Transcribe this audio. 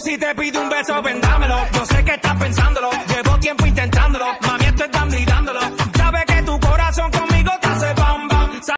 Si te pide un beso, vendámelo. Yo sé que estás pensándolo. Llevo tiempo intentándolo. Mami,